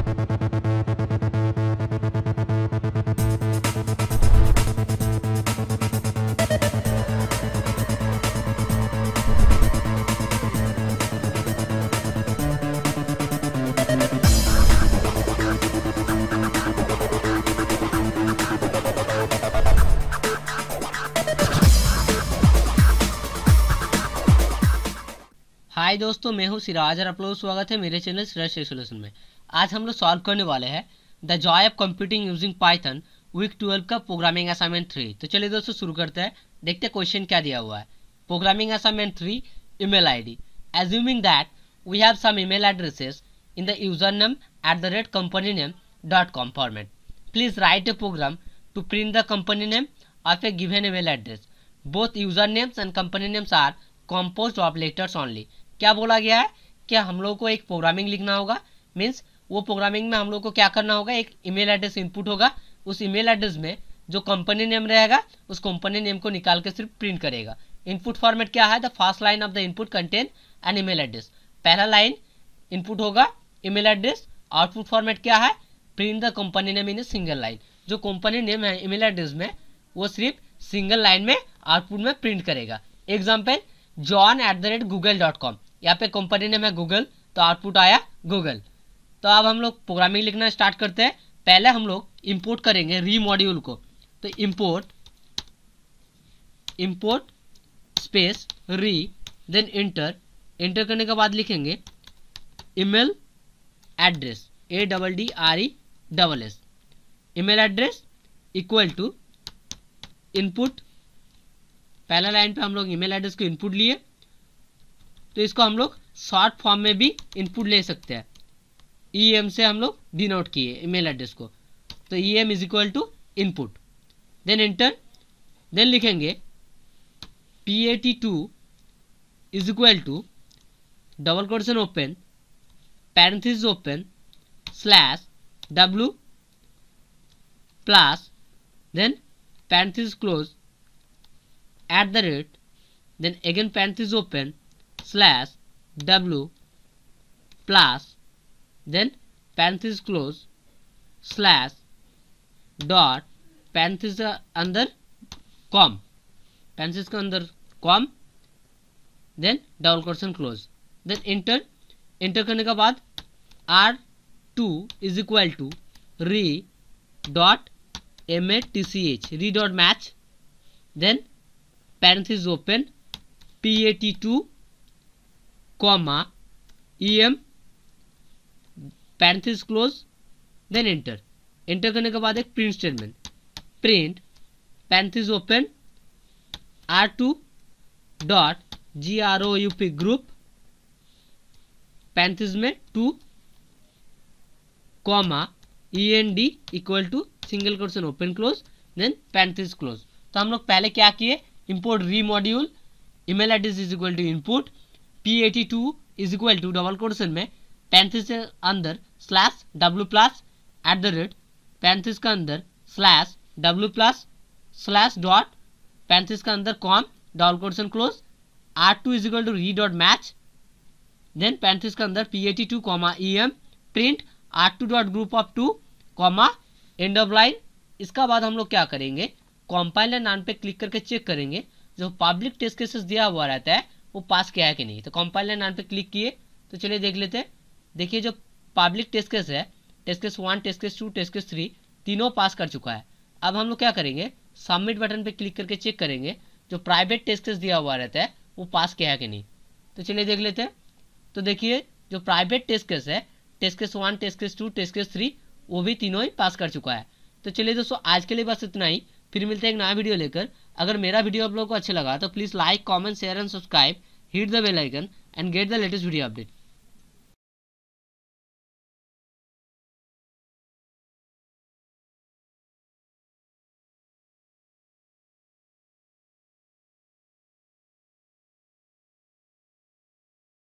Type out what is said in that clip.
हाय दोस्तों, मैं हूं सिराज और आप लोगों का स्वागत है मेरे चैनल सिराज सोल्यूशन में। आज हम लोग सॉल्व करने वाले हैं the joy of computing using Python week 12 का प्रोग्रामिंग असाइनमेंट 3। तो चलिए दोस्तों शुरू करते हैं। देखते हैं क्वेश्चन क्या दिया हुआ है। Programming assignment 3, email ID. Assuming that we have some email addresses in the user name @companyName.com format. Please write a program to print the company name of a given email address. Both user names and company names are composed of letters only. क्या बोला गया है कि हम लोग को एक programming लिखना होगा। मीन्स वो प्रोग्रामिंग में हम लोग को क्या करना होगा, एक ईमेल एड्रेस इनपुट होगा। उस ईमेल एड्रेस में जो कंपनी नेम रहेगा उस कंपनी नेम को निकाल के सिर्फ प्रिंट करेगा। इनपुट फॉर्मेट क्या है, the first line of the input contain an email address. पहला लाइन इनपुट होगा ईमेल एड्रेस। आउटपुट फॉर्मेट क्या है, print the company name in a single line. जो कंपनी नेम है ईमेल एड्रेस में वो सिर्फ सिंगल लाइन में आउटपुट में प्रिंट करेगा। Example john@google.com। यहाँ पे कंपनी नेम है गूगल तो आउटपुट आया गूगल। तो अब हम लोग प्रोग्रामिंग लिखना स्टार्ट करते हैं। पहले हम लोग इंपोर्ट करेंगे री मॉड्यूल को। तो import space re, then enter करने के बाद लिखेंगे email address ADDRESS। Email address equal to input. पहला लाइन पे हम लोग ईमेल एड्रेस को इनपुट लिए, तो इसको हम लोग शॉर्ट फॉर्म में भी इनपुट ले सकते हैं। EM से हम लोग डिनोट किए ईमेल एड्रेस को, तो EM is equal to input. Then enter, then लिखेंगे PAT2 is equal to double quotation open parenthesis open /W plus then parenthesis close @ then again parenthesis open /W plus then parenthesis close /dot parenthesis अंदर com, parenthesis के अंदर com, then double quotation close, then enter करने के बाद R2 is equal to re dot match re dot match, then parenthesis open PAT2 comma EM parenthesis close, then enter करने के बाद एक print statement, print parenthesis open R2 dot GROUP group parenthesis में 2 comma END equal to single quotation open close, then parenthesis close. तो हम लोग पहले क्या किए, import re module email address is equal to input, PAT2 is equal to double quotation में parenthesis के अंदर /W प्लस @ पैरेंथेसिस के अंदर /W प्लस /डॉट पैरेंथेसिस के अंदर com double quotation close, R2 is equal to re dot match, then parenthesis के अंदर PAT2 comma EM print R2 dot group of 2 comma end of line. इसका बाद हम लोग क्या करेंगे, कंपाइलर नाम पे क्लिक करके चेक करेंगे जो पब्लिक टेस्ट केसेस दिया हुआ रहता है वो पास किया है कि नहीं। तो कंपाइलर नाम पे क्लिक किए, तो चलिए देख लेते हैं। देखिए जो पब्लिक टेस्ट केस है, test case 1, test case 2, test case 3 तीनों पास कर चुका है। अब हम लोग क्या करेंगे, सबमिट बटन पे क्लिक करके चेक करेंगे जो प्राइवेट टेस्ट केस दिया हुआ रहता है वो पास किया है कि नहीं। तो चलिए देख लेते हैं। तो देखिए जो प्राइवेट टेस्ट केस है, test case 1, test case 2, test case 3 वो भी तीनों ही पास कर चुका है। तो चलिए दोस्तों आज के लिए बस इतना ही, फिर मिलते हैं एक नया वीडियो लेकर। अगर मेरा वीडियो आप लोगों को अच्छा लगा तो please like, comment, share and subscribe, hit the bell icon and get the latest video update.